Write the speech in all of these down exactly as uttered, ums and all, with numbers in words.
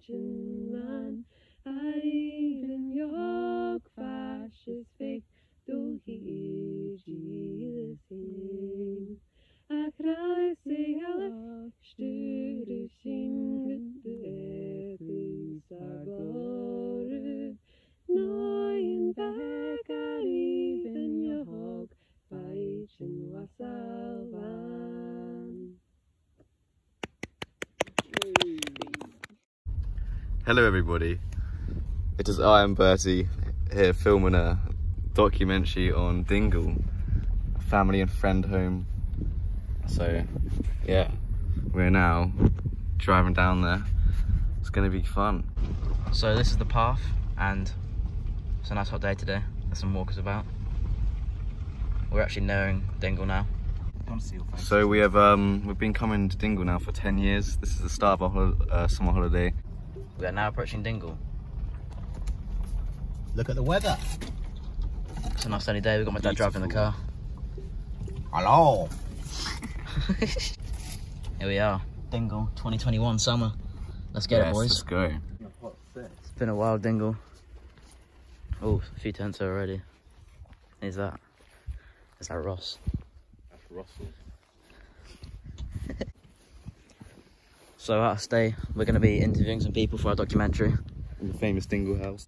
man. Even jag fasces fick då hyrgiles in. Akrale sig alla styr singet episagore. Neuen vägar even jag weichen wassalvan. Hello everybody, it is I am Bertie here filming a documentary on Dingle, a family and friend home. So yeah, we're now driving down there. It's gonna be fun. So this is the path and it's a nice hot day today. There's some walkers about. We're actually nearing Dingle now. So we have um we've been coming to Dingle now for ten years. This is the start of our uh, summer holiday. We are now approaching Dingle. Look at the weather. It's a nice sunny day. We've got my dad driving the car. Hello. Here we are, Dingle twenty twenty-one summer. Let's get yes, it, boys. Let's go. It's been a while, Dingle. Oh, a few tents already. Who's that? Is that Ross? That's Russell. So at our stay, we're going to be interviewing some people for our documentary. In the famous Dingle house.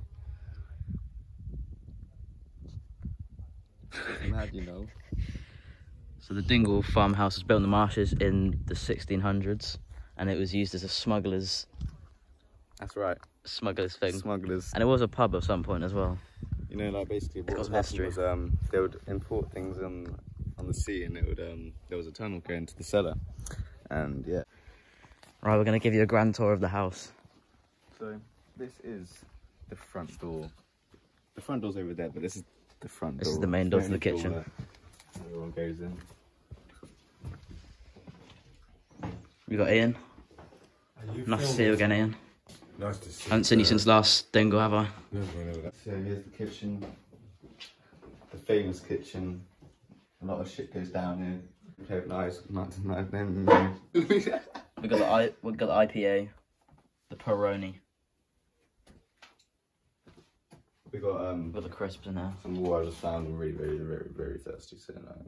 Mad, you know. So the Dingle farmhouse was built in the marshes in the sixteen hundreds, and it was used as a smuggler's. That's right. Smuggler's thing. Smugglers. And it was a pub at some point as well. You know, like basically what was happened was um, they would import things on on the sea, and it would um, there was a tunnel going to the cellar, and yeah. Right, we're going to give you a grand tour of the house. So this is the front door. The front door's over there, but this is the front door. This is the main door to the kitchen. Door everyone goes in. We got Ian. Nice to see you again, Ian. Nice to see you. I haven't seen you since last Dingle, have I? No, no, no. So here's the kitchen. The famous kitchen. A lot of shit goes down here. Hope nice. Not tonight then. We got the I we got the I P A, the Peroni. We got um We got the crisps in there. some water I just found. I'm really, very, very, very thirsty. So no,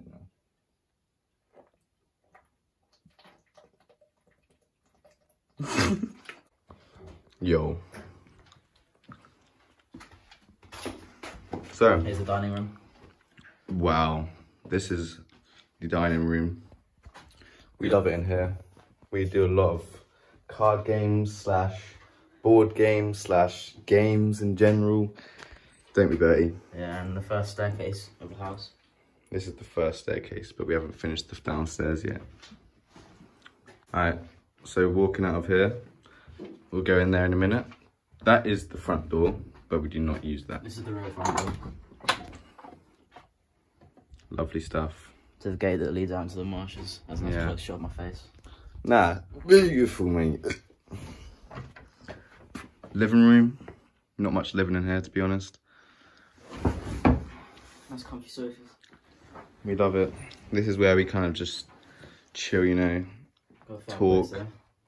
no. Yo. So Here's the dining room. wow, this is the dining room. We love it in here. We do a lot of card games slash board games slash games in general. Don't we, Bertie? Yeah, and the first staircase of the house. This is the first staircase, but we haven't finished the downstairs yet. Alright, so walking out of here, we'll go in there in a minute. That is the front door, but we do not use that. This is the real front door. Lovely stuff. To the gate that leads out into the marshes. That's a nice Yeah. close shot of my face. Nah, beautiful, mate. Living room. Not much living in here, to be honest. Nice comfy sofas. We love it. This is where we kind of just chill, you know, Got a talk, fireplace there.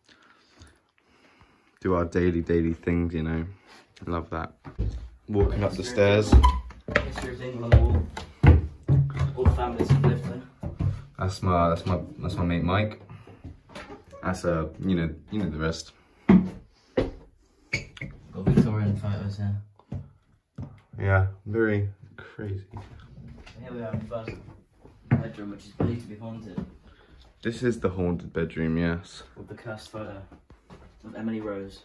do our daily, daily things, you know. Love that. Walking up the stairs. History of Dingle on the wall. All the families have lived there. That's my, that's my, that's my mate Mike. That's uh, you know, you know the rest. Got Victorian photos here. Yeah, very crazy. Here we are in the first bedroom, which is believed to be haunted. This is the haunted bedroom, yes. With the cursed photo of Emily Rose.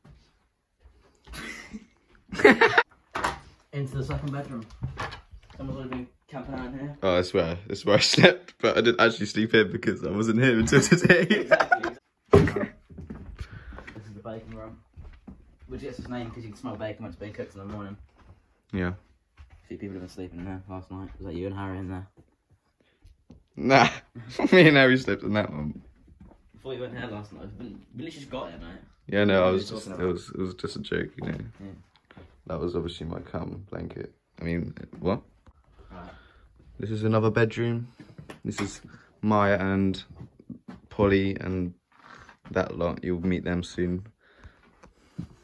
Into the second bedroom. Someone's already been camping out in here. Oh, I swear, this is where I slept, but I didn't actually sleep here because I wasn't here until today. Exactly. This is the bacon room. Which gets its name because you can smell bacon when it's being cooked in the morning. Yeah. A few people have been sleeping in there last night. Was that you and Harry in there? Nah, me and Harry slept in that one. I thought you weren't here last night. We literally just got here, mate. Yeah, no, I What was are you just, talking it about? was, it was just a joke, you know. Yeah. That was obviously my cum blanket. I mean, what? Right. This is another bedroom. This is Maya and Polly and that lot. You'll meet them soon.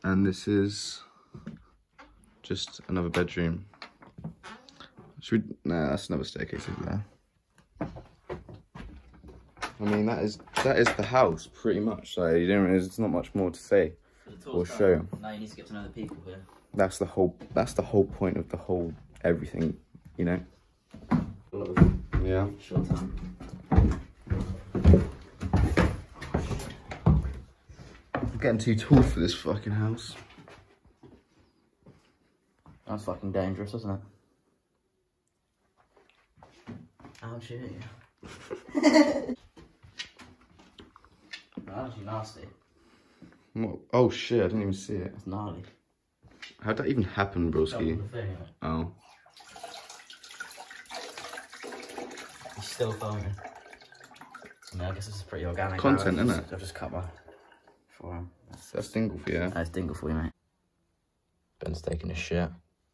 And this is just another bedroom. Should we? Nah, that's another staircase over there. I mean, that is that is the house pretty much. So you don't. There's not much more to say or show. Now you need to get to know the people here. That's the whole. That's the whole point of the whole everything. You know. Yeah. Short time. I'm getting too tall for this fucking house. That's fucking dangerous, isn't it? Ouch, yeah. That's actually nasty. What? Oh shit! I didn't even see it. It's gnarly. How'd that even happen, broski? Oh. He's still filming. I mean, I guess this is pretty organic. Content, isn't it? I've just cut my forearm. That's, that's Dingle for you. That's Dingle for you, mate. Ben's taking his shit.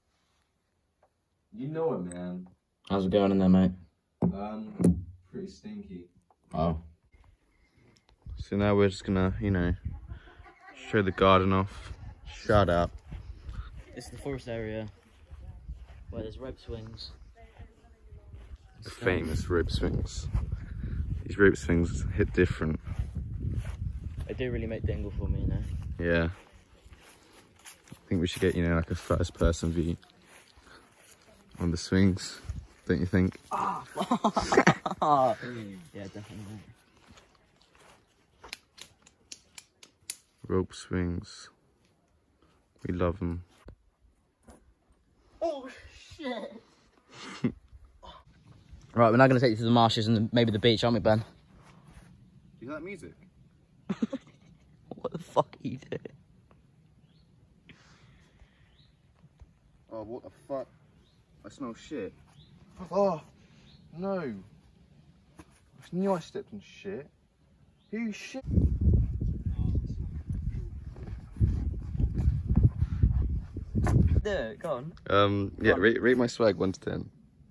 You know it, man. How's it going in there, mate? Um, pretty stinky. Oh. So now we're just gonna, you know, show the garden off. Shout out. It's the forest area where there's rope swings. The famous rope swings. These rope swings hit different. They do really make Dingle for me, you know. Yeah. I think we should get, you know, like a first person view on the swings, don't you think? Ah! Yeah, definitely. Rope swings. We love them. Oh, shit! Right, we're now going to take you to the marshes and maybe the beach, aren't we, Ben? Do you hear that music? What the fuck are you doing? Oh, what the fuck? I smell shit. Oh, no. I knew I stepped in shit. Who shit? Do it, go on. Um, yeah, rate, rate my swag one to ten.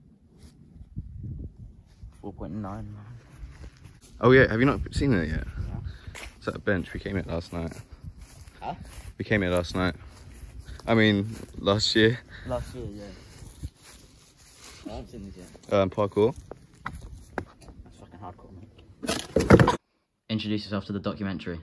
four point nine. Oh yeah, have you not seen it yet? No. It's at a bench, we came here last night. Huh? We came here last night. I mean, last year. Last year, yeah. I haven't seen this yet. Um, parkour. That's fucking hardcore, mate. Introduce yourself to the documentary.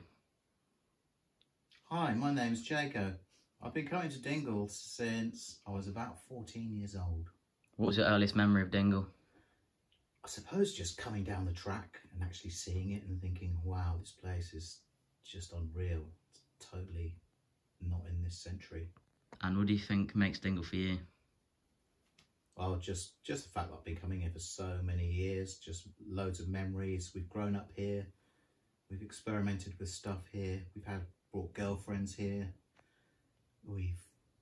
Hi, my name's Jaco. I've been coming to Dingle since I was about fourteen years old. What was your earliest memory of Dingle? I suppose just coming down the track and actually seeing it and thinking, wow, this place is just unreal. It's totally not in this century. And what do you think makes Dingle for you? Well, just, just the fact that I've been coming here for so many years, just loads of memories. We've grown up here. We've experimented with stuff here. We've had brought girlfriends here. We've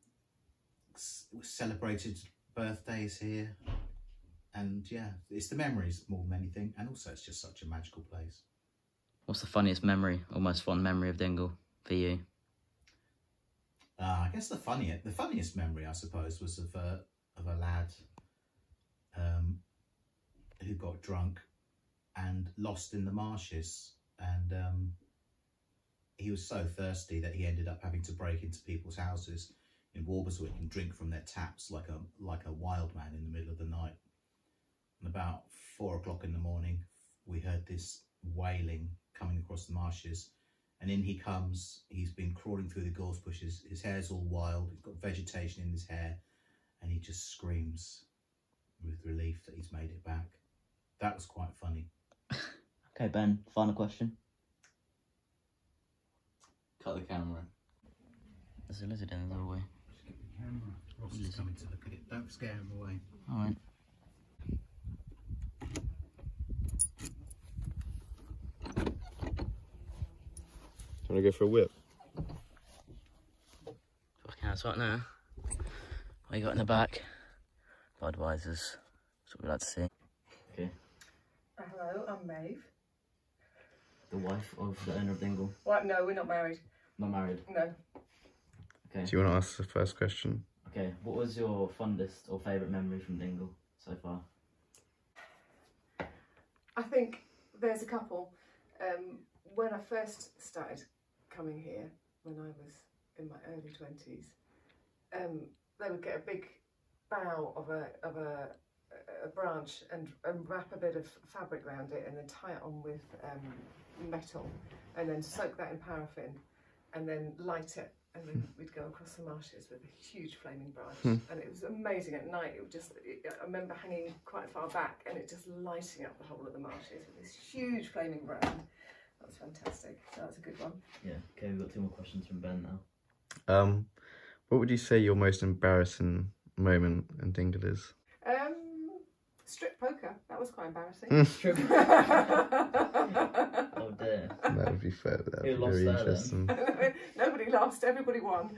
celebrated birthdays here. And yeah, it's the memories more than anything. And also it's just such a magical place. What's the funniest memory or most fond memory of Dingle for you? Uh, I guess the funniest, the funniest memory, I suppose, was of a, of a lad um, who got drunk and lost in the marshes. And um, he was so thirsty that he ended up having to break into people's houses in Walberswick and drink from their taps like a, like a wild man in the middle of the night. And about four o'clock in the morning, we heard this wailing coming across the marshes. And in he comes. He's been crawling through the gorse bushes. His hair's all wild. He's got vegetation in his hair. And he just screams with relief that he's made it back. That was quite funny. Okay, Ben, final question. Cut the camera. There's a lizard in the doorway. Just get the camera. Ross is coming to look at it. Don't scare him away. All right. Do you want to go for a whip? Fucking hell, it's right now. What you got in the back? Budweiser's. That's what we like to see. Okay. Hello, I'm Maeve. The wife of the owner of Dingle. What? No, we're not married. Not married. No. Okay. Do you want to ask the first question? Okay. What was your fondest or favourite memory from Dingle so far? I think there's a couple. Um, when I first started coming here, when I was in my early twenties, um, they would get a big bough of a of a, a branch and, and wrap a bit of fabric around it and then tie it on with um, metal and then soak that in paraffin and then light it, and then we'd go across the marshes with a huge flaming branch. Hmm. And it was amazing at night. It would just, it, I remember hanging quite far back and it just lighting up the whole of the marshes with this huge flaming brand. That was fantastic. So that's a good one. Yeah, okay, we've got two more questions from Ben now. Um, what would you say your most embarrassing moment in Dingle is? Um, strip poker. That was quite embarrassing. Oh dear. That would be fair. That Who would be lost very there, interesting. Nobody lost. Everybody won.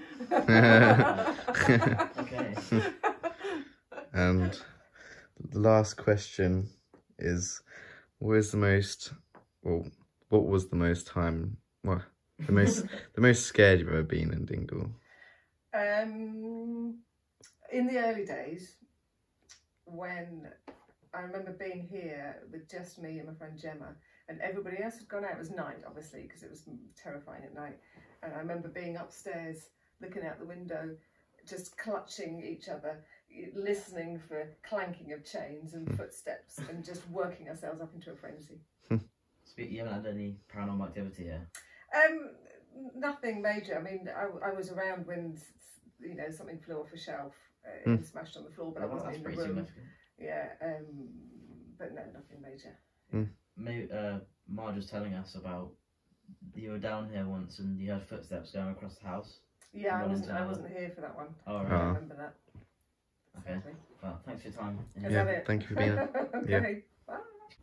Okay. And the last question is, what is the most, well, what was the most time, what, the most, the most scared you've ever been in Dingle? Um, in the early days, when I remember being here with just me and my friend Gemma, and everybody else had gone out. It was night, obviously, because it was terrifying at night. And I remember being upstairs, looking out the window, just clutching each other, listening for clanking of chains and footsteps, and just working ourselves up into a frenzy. You haven't had any paranormal activity here? Um, nothing major. I mean, I, I was around when, you know, something flew off a shelf uh, Hmm. and smashed on the floor, but Oh, I wasn't that's in the pretty room. significant. Yeah, um, but no, nothing major. Hmm. Maybe, uh, Marge was telling us about you were down here once and you heard footsteps going across the house. Yeah, I Running wasn't. I to- wasn't here for that one. Oh, I right. Oh. remember that. Okay. Sadly. Well, thanks for your time. Is Yeah, that it? thank you for being here. Okay. Yeah. Bye.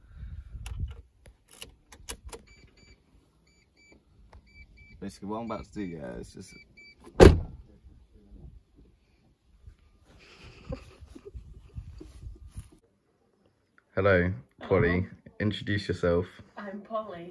Basically, what I'm about to do, yeah, is just. Hello, Polly. Hello. Introduce yourself. I'm Polly.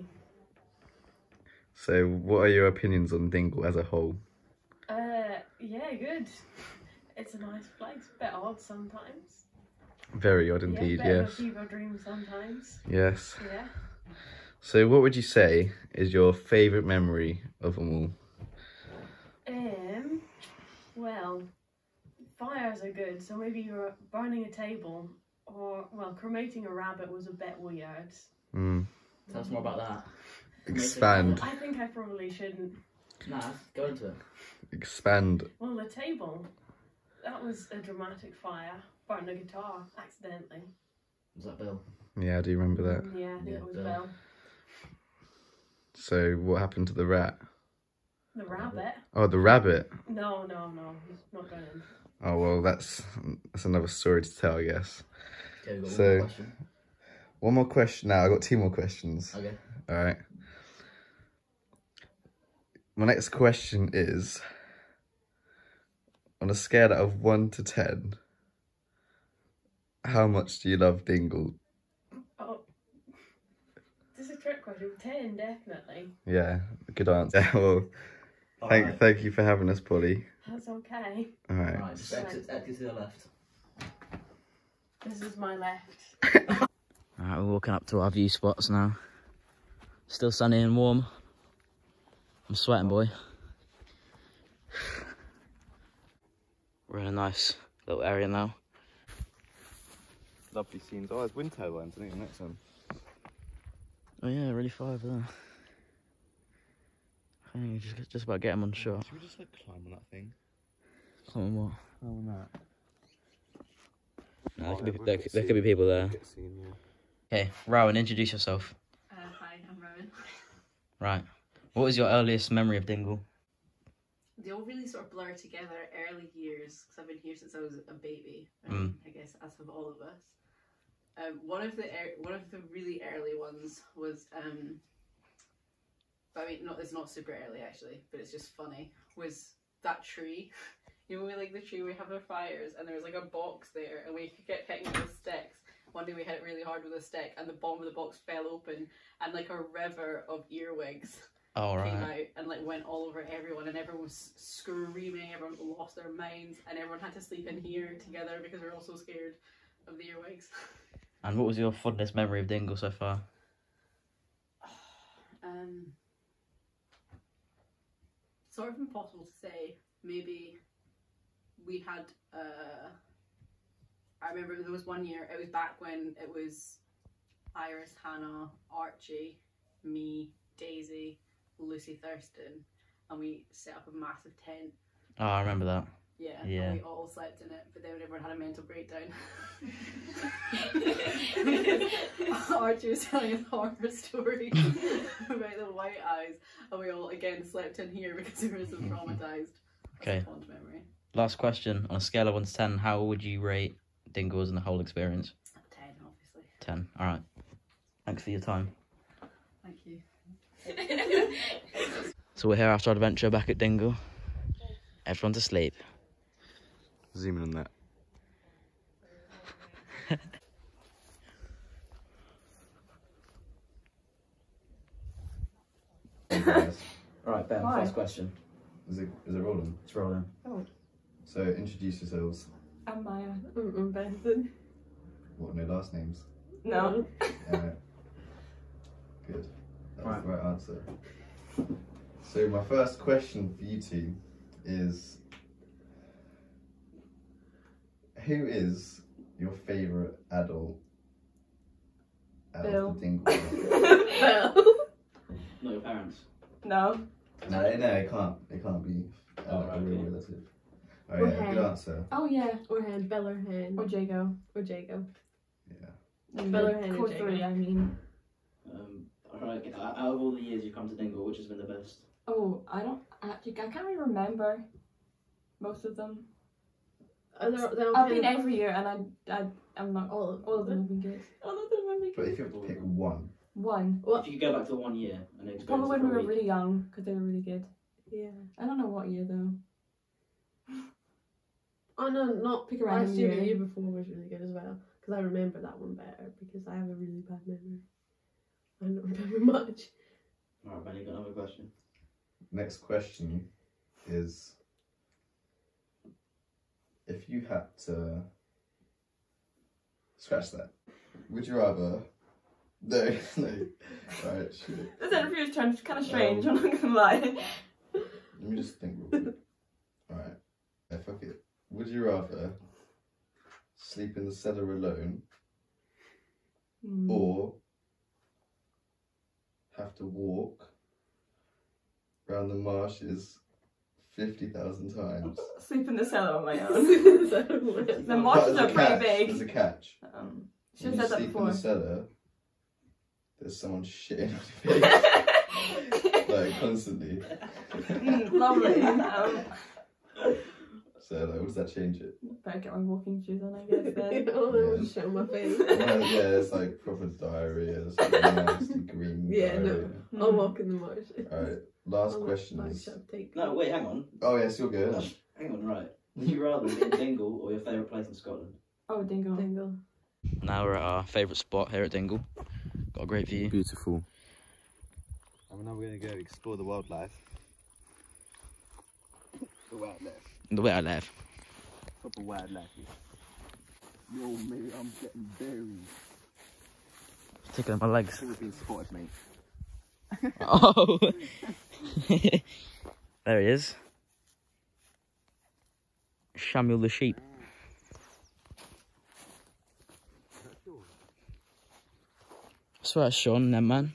So, what are your opinions on Dingle as a whole? Uh, yeah, good. It's a nice place. Bit odd sometimes. Very odd indeed, yeah, bit yes. of a fever dream sometimes. Yes. Yeah. So, what would you say is your favourite memory of them all? Um. Well, fires are good. So maybe you're burning a table, or well, cremating a rabbit was a bit weird. Mm. Tell us more about that. Expand. I think I probably shouldn't. Nah, go into it. Expand. Well, the table. That was a dramatic fire. Burned a guitar accidentally. Was that Bill? Yeah, I do remember that. Mm, yeah, I think Yeah, it was Bill. Bill. So, what happened to the rat? The rabbit. Oh, the rabbit. No, no, no. He's not going in. Oh well, that's that's another story to tell, I guess. Okay, we've got So- one more question. One more question. Now I got two more questions. Okay. All right. My next question is, on a scale out of one to ten, how much do you love Dingle? Oh, this is a trick question. Ten, definitely. Yeah, good answer. Well, thank Alright. thank you for having us, Polly. That's okay. All right. Right, just exit, exit to the left. This is my left. Alright, we're walking up to our view spots now. Still sunny and warm. I'm sweating, boy. We're in a nice little area now. Lovely scenes. Oh, there's wind turbines. I think the next one. Oh yeah, really far over there. I think you just, just about get him on shot. Should we just like climb on that thing? Climb on what? Climb on that. No, there, could be, there, there could be people there. Get seen, yeah. Okay, Rowan, introduce yourself. Uh, hi, I'm Rowan. Right. What was your earliest memory of Dingle? They all really sort of blur together early years because I've been here since I was a baby. Um, I guess as have all of us. Um, one of the er- one of the really early ones was um. I mean, not it's not super early actually, but it's just funny. Was that tree? You know, we like the tree we have our fires, and there was like a box there, and we kept hitting it with sticks. One day we hit it really hard with a stick, and the bottom of the box fell open, and like a river of earwigs Oh, came right. out and like went all over everyone, and everyone was screaming, everyone lost their minds, and everyone had to sleep in here together because we were all so scared of the earwigs. And what was your fondest memory of Dingle so far? um, sort of impossible to say. Maybe we had, uh, I remember there was one year, it was back when it was Iris, Hannah, Archie, me, Daisy, Lucy Thurston, and we set up a massive tent. Oh, I remember that. Yeah, Yeah. and we all slept in it, but then everyone had a mental breakdown. Archie was telling us horror stories about the white eyes, and we all again slept in here because we were so traumatised. Okay. That's a fond memory. Last question. On a scale of one to ten, how would you rate Dingles and the whole experience? Ten, obviously. ten. All right. Thanks for your time. Thank you. So we're here after our adventure back at Dingle. Everyone's asleep. Zoom in on that. All right, Ben. Hi. First question. Is it is it rolling? It's rolling. So introduce yourselves. I'm Maya. I'm Bethan. What, no last names? No. Alright. Good. That was Right. the right answer. So my first question for you two is, who is your favourite adult out Bill. of the Dingle? Bill. Not your parents. No. No, no, it can't. It can't be uh, Oh, a right, real okay. relative. Oh yeah, Okay. good answer. Oh yeah. Or Hen, Bella or Hen. Or Jago. Or Jago. Yeah. Bella or Hen or Code Jago. three, I mean. Um, all right. Out of all the years you've come to Dingle, which has been the best? Oh, I don't actually. I can't really remember most of them. Are there, they're all I've kind been of- every year, and I, I, I'm not. all of All of them have been good. All of them have been But good. if you have to pick one, One. Well, If you could go back to one year and experience Probably it when for we a were week. really young, because they were really good. yeah. I don't know what year though. Oh no, not Pick a random last year. year. The year before was really good as well. Because I remember that one better. Because I have a really bad memory. I don't remember much. All right, Ben, you got another question? next question is, if you had to scratch that, would you rather? No, no. Alright, shit. This interview is kind of strange. Um, I'm not gonna lie. Let me just think real quick. Alright. Yeah, fuck it. Would you rather sleep in the cellar alone Hmm. or have to walk around the marshes fifty thousand times? Sleep in the cellar on my own. The The marshes But are there's a pretty catch, big. There's a catch. Um, When should you have said that sleep in before. the cellar, there's someone shitting on your face, like, constantly. Mm, lovely. Um, So, like, what does that change it? better get my walking shoes on, I guess. Then. Oh, that Yeah. was shit on my face. Well, yeah, it's like proper diarrhea. It's like nasty green Yeah, no. diarrhea. I'll walk in the marsh. Alright, last I'll question like, is. shove take. No, wait, hang on. Oh, yes, you're good. Hang on, right. Would you rather be in Dingle or your favourite place in Scotland? Oh, Dingle. Dingle. Now we're at our favourite spot here at Dingle. Got a great view. Beautiful. And now we're going to go explore the wildlife. The wildlife. The way I live. Proper wildlife. Yo, mate, I'm getting buried. Tickling my legs. I think we've been spotted, mate. Oh! There he is. Samuel the sheep. I swear it's Sean and them, man.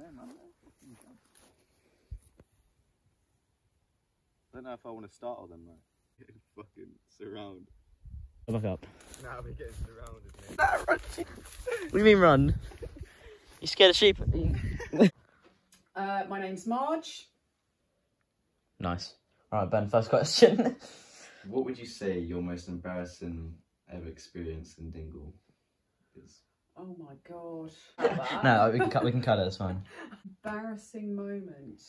I don't know if I want to startle them, though. Fucking surround. Look up. Now we're getting surrounded, mate. What do you mean run? You scared of sheep? Uh, my name's Marge. Nice. Alright, Ben, first question. What would you say your most embarrassing ever experience in Dingle is? Oh my god. No, we can cut we can cut it, it's fine. Embarrassing moment.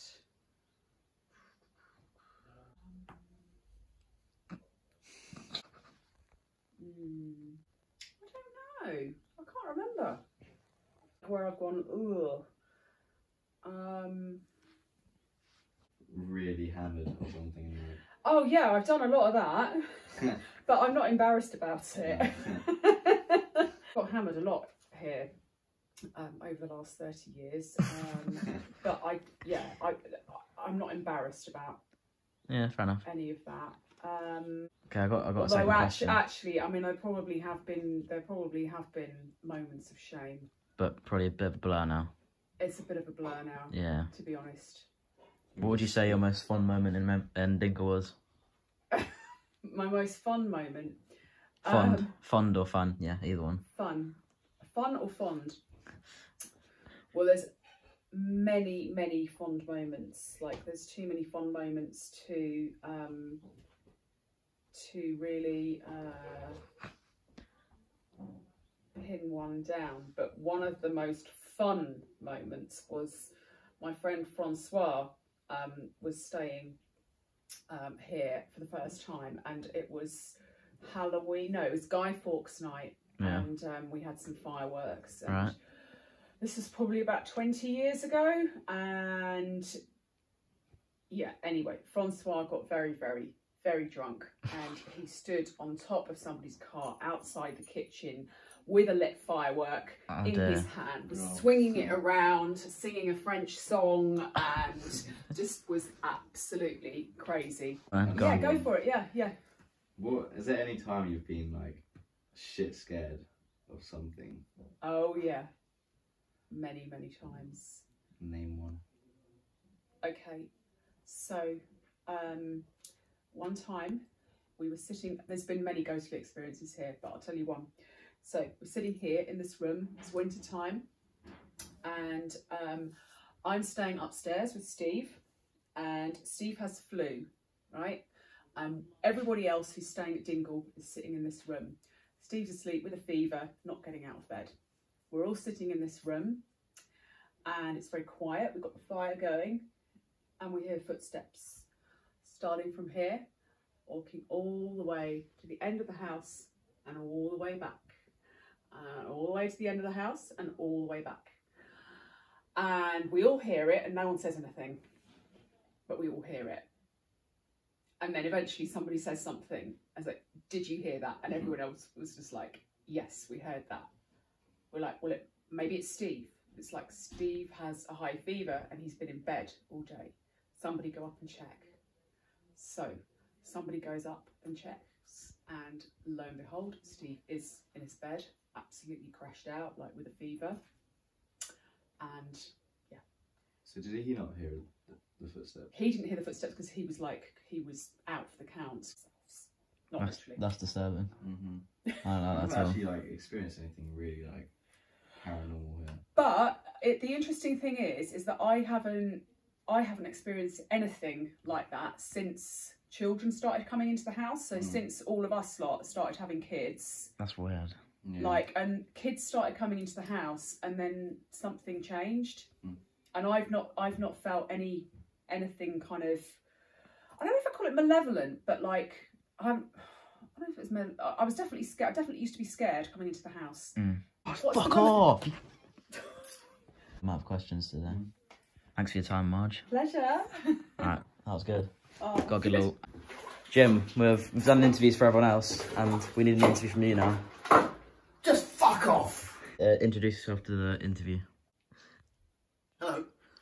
Hmm. I don't know. I can't remember. Where I've gone, ugh. Um. Really hammered or something anyway. Oh yeah, I've done a lot of that, but I'm not embarrassed about it. Got hammered a lot here um, over the last thirty years, um, but I, yeah, I, I'm not embarrassed about Yeah, fair enough. any of that. Um, Okay, I got I got a although second actually, question, actually, I mean, there probably have been there probably have been moments of shame. but probably a bit of a blur now. It's a bit of a blur now. Yeah. To be honest. What would you say your most fun moment in Mem in Dingle was? My most fun moment. Fond, Um, fond or fun? Yeah, either one. Fun, fun or fond? Well, there's many, many fond moments. Like, there's too many fond moments to um, to really uh, pin one down. But one of the most fun moments was my friend Francois um, was staying um, here for the first time, and it was Halloween. No, it was Guy Fawkes night, Yeah. and um, we had some fireworks. And Right. this was probably about twenty years ago, and yeah. Anyway, Francois got very, very, very drunk, and he stood on top of somebody's car outside the kitchen with a lit firework Oh, in dear. his hand, was Oh. swinging it around, singing a French song, and just was absolutely crazy. Uh, go Yeah, on. go for it. Yeah, yeah. What is there any time you've been like shit scared of something? Oh yeah, many, many times. Name one. Okay, so um, one time we were sitting, there's been many ghostly experiences here, but I'll tell you one. So we're sitting here in this room, it's winter time, and um, I'm staying upstairs with Steve, and Steve has flu, right? Um, everybody else who's staying at Dingle is sitting in this room. Steve's asleep with a fever, not getting out of bed. We're all sitting in this room, and it's very quiet. We've got the fire going, and we hear footsteps starting from here, walking all the way to the end of the house and all the way back, uh, all the way to the end of the house and all the way back. And we all hear it, and no one says anything, but we all hear it. And then eventually somebody says something. I was like, did you hear that? And everyone else was just like, yes, we heard that. We're like, well, it, maybe it's Steve. It's like Steve has a high fever and he's been in bed all day. Somebody go up and check. So somebody goes up and checks, and lo and behold, Steve is in his bed, absolutely crashed out, like with a fever. And yeah. So did he not hear the, the footsteps? He didn't hear the footsteps because he was like, he was out for the count. Not That's, literally. that's disturbing. Mm-hmm. I don't know I've that's never all. actually like experienced anything really like paranormal here. But it, the interesting thing is, is that I haven't, I haven't experienced anything like that since children started coming into the house. So Mm. since all of us lot started having kids, That's weird. Yeah. like, and kids started coming into the house, and then something changed, Mm. and I've not, I've not felt any, anything kind of, I don't know if I call it malevolent, but like, I haven't, I don't know if it's, male, I was definitely scared. I definitely used to be scared coming into the house. Mm. What's Fuck the off! I'm out of questions today. Mm. Thanks for your time, Marge. Pleasure. Alright, that was good. Oh, Got a good little... Jim, we've, we've done interviews for everyone else, and we need an interview from you now. Just fuck off. Uh, introduce yourself to the interview. Hello.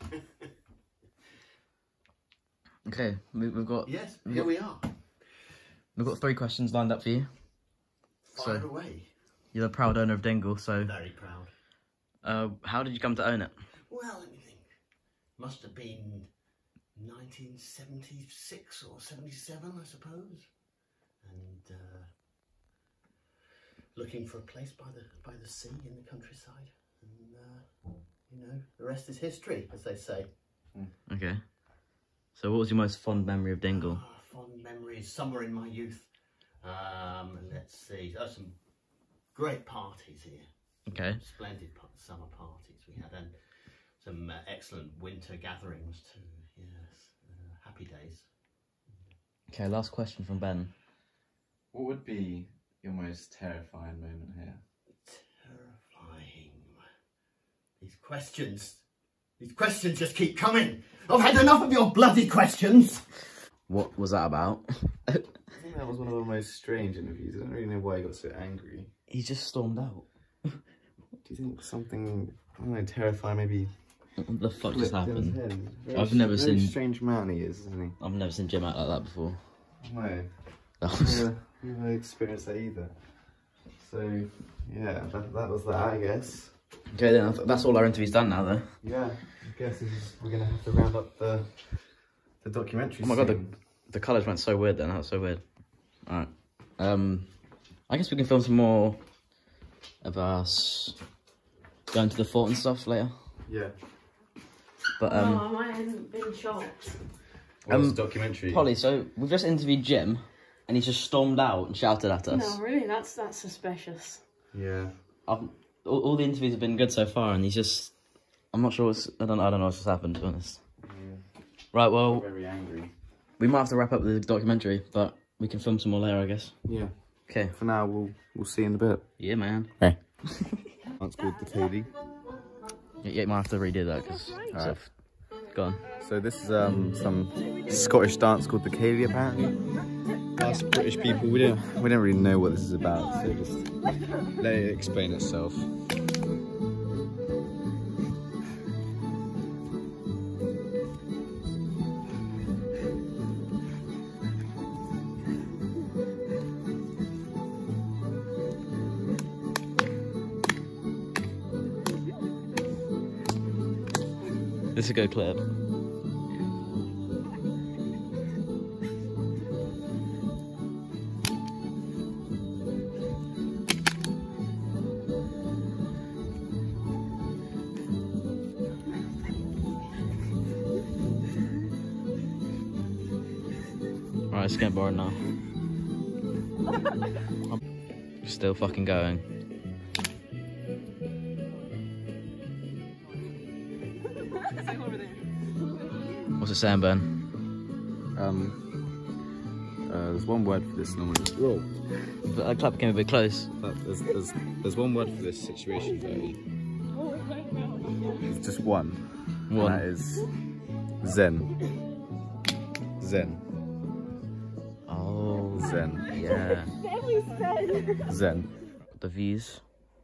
Okay, we, we've got Yes, we've here got, we are. we've got three questions lined up for you. Fire So- away. You're the proud owner of Dingle, so Very proud. uh, how did you come to own it? Well, let me think. Must have been nineteen seventy-six or seventy-seven, I suppose. And uh, looking for a place by the by the sea in the countryside. And uh, you know, the rest is history, as they say. Okay. So what was your most fond memory of Dingle? Ah, fond memories, somewhere in my youth. Um, let's see, there's some great parties here. Okay. Splendid pa- summer parties we had, and some uh, excellent winter gatherings too. Yes, uh, happy days. Okay, last question from Ben. What would be your most terrifying moment here? Terrifying. These questions, these questions just keep coming. I've had enough of your bloody questions. What was that about? I think that was one of the most strange interviews. I don't really know why he got so angry. He just stormed out. Do you think something, I don't know, terrifying, maybe What the fuck just happened? Very, I've never very seen. strange man he is, isn't he? I've never seen Jim act like that before. No. That was... Never, never experienced that either. So, yeah, that, that was that, I guess. Okay, then that's all our interviews done now, though. Yeah, I guess this is, we're going to have to round up the the documentary. Oh my god, the, soon. the colours went so weird then. That was so weird. Alright. Um, I guess we can film some more of us going to the fort and stuff later. Yeah. But, um... Oh, I hadn't been shocked. What was Um, the documentary? Polly, so we've just interviewed Jim, and he's just stormed out and shouted at us. No, really, that's that's suspicious. Yeah. I've, all, all the interviews have been good so far, and he's just... I'm not sure what's... I don't, I don't know what's just happened, to be honest. Yeah. Right, well, Very angry. we might have to wrap up the documentary, but we can film some more later, I guess. Yeah. Okay. For now, we'll we'll see you in a bit. Yeah, man. Hey. That's called the Katie. Yeah, you might have to redo that, because... Alright. Go on. So this is um some Scottish dance called the Katie, apparently. Us British people, we don't we don't really know what this is about, so just let it explain itself. This is a good clip. Alright, it's getting boring now. I'm still fucking going. What's it saying, Ben? Um, uh, there's one word for this normally. Whoa. That clap came a bit close. But there's, there's, there's one word for this situation, Bertie. It's just one. One. And that is Zen. Zen. Oh, Zen. yeah. Zen. The views.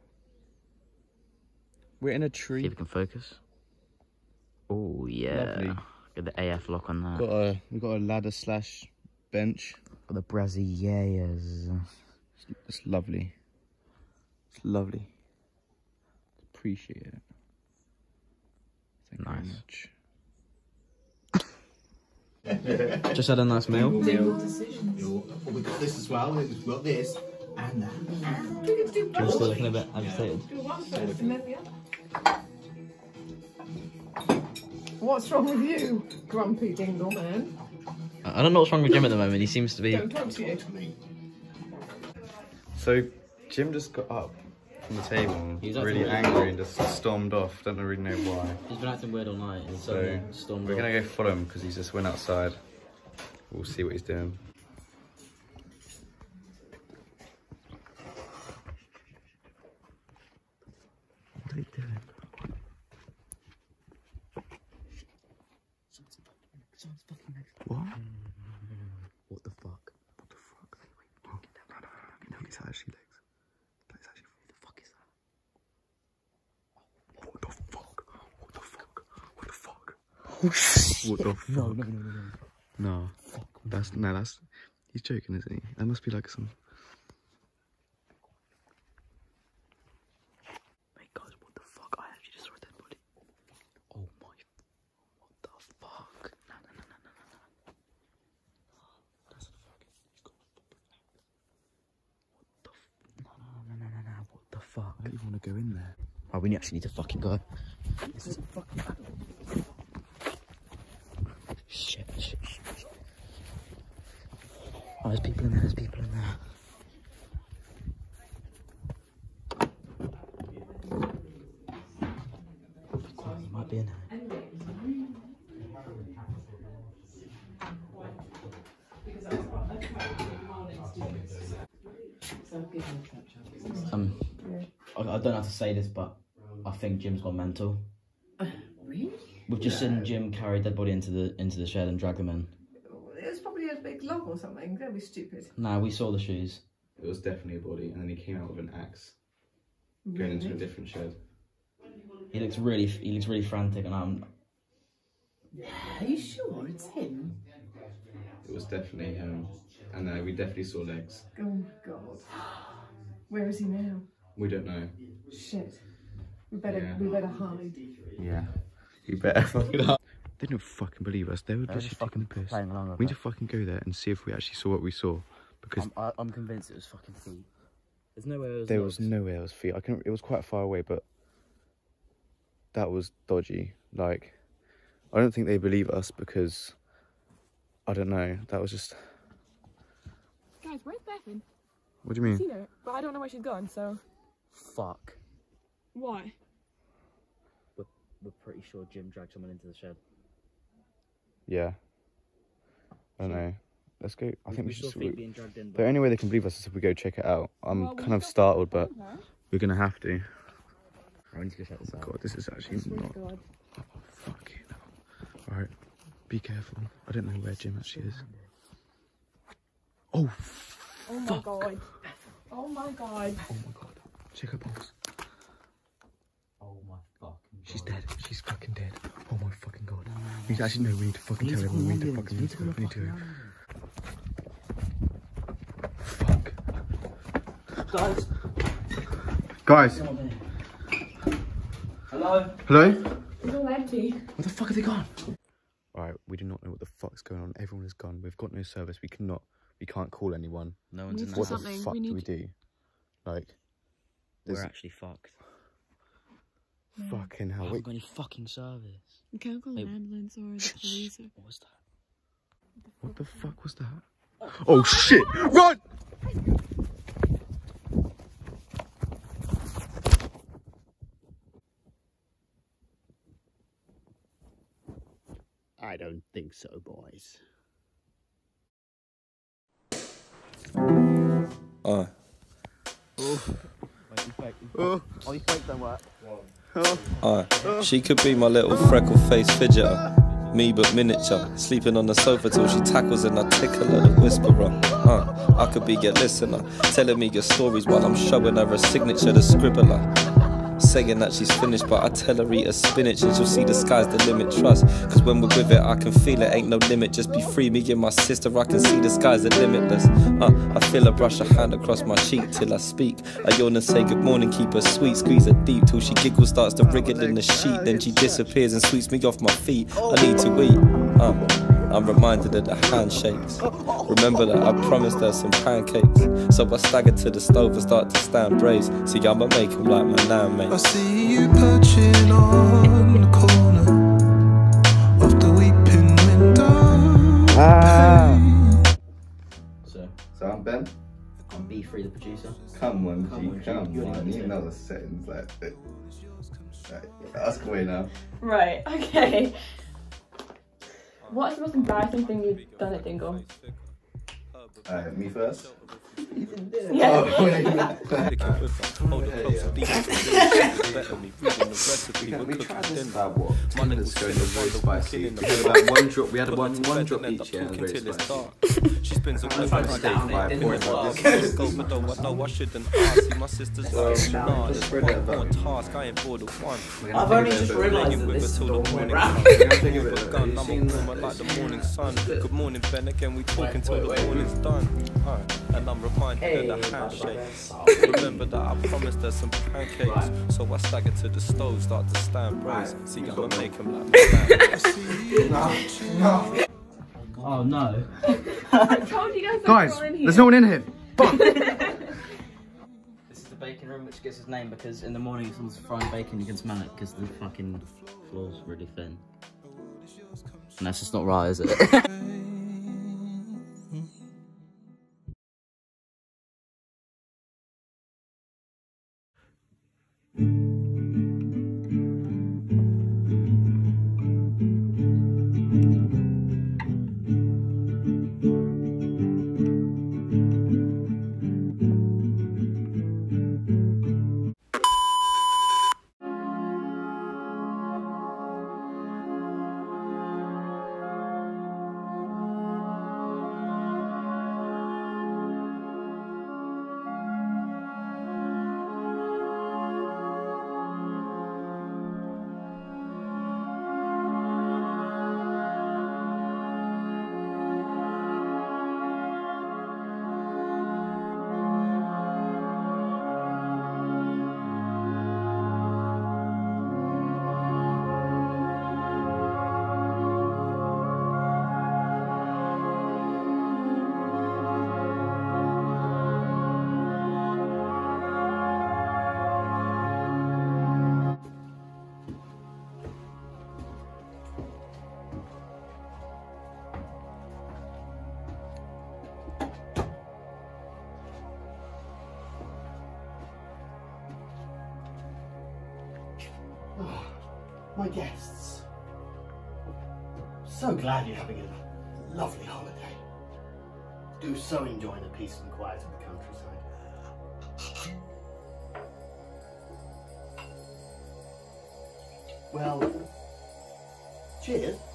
We're in a See tree. if we can focus. Oh, yeah. Lovely. Get the A F lock on that. Got a, we've got a ladder slash bench. Got the Braziliers. It's, it's lovely. It's lovely. Appreciate it. Thank you Nice. very much. Just had a nice meal. Well, we've got this as well. We've got this and that. Jim's still looking a bit agitated. What's wrong with you, grumpy Dingle man? I don't know what's wrong with Jim at the moment. He seems to be... Don't talk to you. So, Jim just got up from the table and He's was really acting angry and just stormed off. Don't really know why. He's been acting weird all night. And So, stormed we're going to go follow him because he's just went outside. We'll see what he's doing. What are you doing? What? What the fuck? What the fuck? Wait, wait. Oh. No, no, it's actually legs. It's actually... What the fuck is that? What the fuck? What the fuck? What the fuck? Oh shit! What the fuck? No, no, no, no, no. No. Fuck. That's... No, that's... He's joking, isn't he? That must be like some... Mate, guys, what the fuck? I actually just saw a dead body. Oh my... What the fuck? No, no, no, no, no, no, no. That's the fucking... He's got a fucking... What the f... No, no, no, no, no, no. What the fuck? I don't even want to go in there. Oh, we actually need to fucking go. This is a fucking battle. Shit, shit, shit, shit. Oh, there's people in there, there's people in there. Be quiet, he might be in here. Um, I, I don't know how to say this, but I think Jim's gone mental. Really? We've just seen Jim carry dead body into the into the shed and drag them in. It was probably a big log or something. Don't be stupid. Nah, we saw the shoes. It was definitely a body, and then he came out with an axe, going into a different shed. He looks really, he looks really frantic, and I'm. Are you sure it's him? It was definitely him, and uh, we definitely saw legs. Oh my god. Where is he now? We don't know. Shit. We better, Yeah. we better hide. Yeah. You better fuck it up. They didn't fucking believe us. They were They're just just taking the fucking piss. playing along with We need it. to fucking go there and see if we actually saw what we saw, because I'm, I, I'm convinced it was fucking feet. There's no way it was. there legs. was nowhere else feet. I can. It was quite far away, but that was dodgy. Like, I don't think they believe us because I don't know. That was just. Guys, where's Bethan? What do you mean? I've seen her, but I don't know where she's gone, so. Fuck. Why? We're, we're pretty sure Jim dragged someone into the shed. Yeah. I don't know. Let's go. I think we, we should. saw We, feet being dragged in. the only way they can believe us is if we go check it out. I'm Well, we kind of got startled, but to her. we're gonna have to. I need to go check this out. God, this is actually I swear not. to God. Oh, fuck you know. Alright, be careful. I don't know where Jim actually is. Oh, Oh my fuck. god. Oh my god. Oh my god. Check her pulse. Oh my fucking. She's dead. She's fucking dead. Oh my fucking god. We need to actually know. We need to fucking tell everyone. We need to fucking. We need to go. We need to go. Fuck. Guys. Guys. Hello. Hello? It's all empty. Where the fuck have they gone? Alright, we do not know what the fuck's going on. Everyone is gone. We've got no service. We cannot. We can't call anyone. No one's in need the What to the house. something. fuck We do need- we do? Like, We're there's actually fucked. fucking We hell. haven't Wait. got any fucking service. We can't call Wait. an ambulance or the police. Or... What was that? What the fuck was that? Oh shit! Run! I don't think so, boys. Uh. Oh, you fake don't work. Uh, she could be my little freckle-faced fidgeter, me but miniature, sleeping on the sofa till she tackles and I tickle her the whisperer. Uh, I could be your listener, telling me your stories while I'm showing her a signature, the scribbler. Saying that she's finished, but I tell her eat a spinach and she'll see the sky's the limit, trust. Cause when we're with it, I can feel it, ain't no limit. Just be free, me and my sister, I can see the sky's the limitless. Uh, I feel her brush her hand across my cheek till I speak. I yawn and say good morning, keep her sweet, squeeze her deep till she giggles, starts to wriggle in the sheet. Then she disappears and sweeps me off my feet. I need to eat. Uh, I'm reminded of the handshakes. Remember that I promised her some pancakes. So I stagger to the stove and start to stand braised. See, I'ma make them like my nan, mate. I see you perching on the corner of the weeping window. Ah. So, So I'm Ben. I'm B three, the producer. Come on, Come G, on, G. come You on. only You got know the settings, like, like, ask away now. Right, okay. What's the most embarrassing thing you've done at Dingle? Uh, me first. Yeah. Oh, wait. we, can, we tried this about what? Let's go to very spicy. We had about one drop. We had one one drop each. Yeah, very spicy. She spends a I'm trying to stay by a point. Go, but though I know I shouldn't ask. See, my sister's like, nah, Let's there's spread one that more about. task. I ain't bored of one. I've only just realised that this storm went round. I'm a woman like the morning sun. Good morning, Ben. Again, we talking till the morning's done. Alright, and I'm reminded of the handshakes. Remember that I promised her some pancakes. So I stagger to the stove, start to stand braised. See, I'ma make them like my Oh no. I told you guys to Guys, crawl in here. there's no one in here. Fuck. This is the bacon room, which gets its name because in the morning if someone's frying bacon, you can smell it because the fucking floor's really thin. And that's just not right, is it? my guests. So glad you're having a lovely holiday. Do so enjoy the peace and quiet of the countryside. Well, cheers.